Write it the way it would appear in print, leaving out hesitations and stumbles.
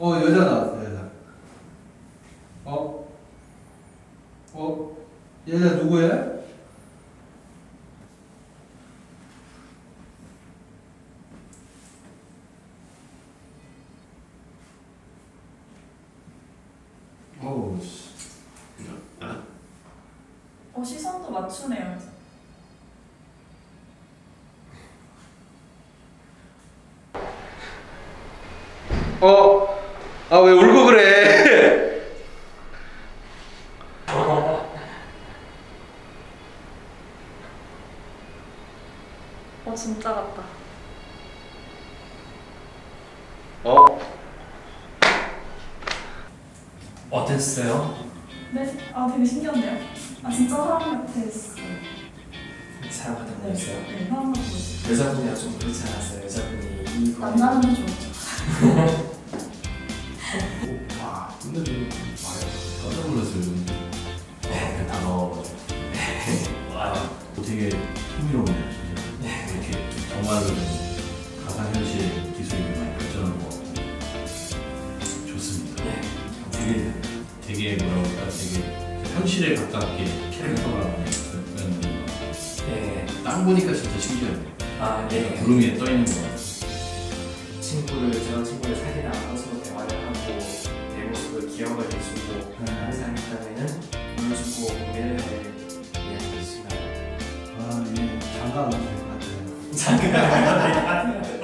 여자 나왔어, 여자. 여자 누구야? 어우, 씨. 시선도 맞추네요. 왜 울고 그래? 진짜 같다. 어땠어요? 네, 되게 신기한데요? 진짜 사람 같았어요. 사람 같은 분이었어요? 네, 사람 같은 분이었어요. 여자분이랑 좀 그렇지 않았어요? 여자분이 이거 남자는 좀. 근데 좀 깜짝 놀랐어요. 그 단어 되게 흥미롭네요. 이렇게 정말로 가상현실 기술이 많이 발전한 것 같고 좋습니다. 되게 뭐라고 할까, 되게 현실에 가깝게 캐릭터가 많이 있는 것 같아요. 딱 보니까 진짜 신기하네요. 구름 위에 떠 있는 것 같아요. 저런 친구를 사귀다 서로 대화를 하고 내 모습을 기억을 해주고 하는 사람이 있다면 보여주고 공개를 할 이야기 있으나요? 장가 안 가도 될 것 같아요. 장가 안 가도 될 것 같아요.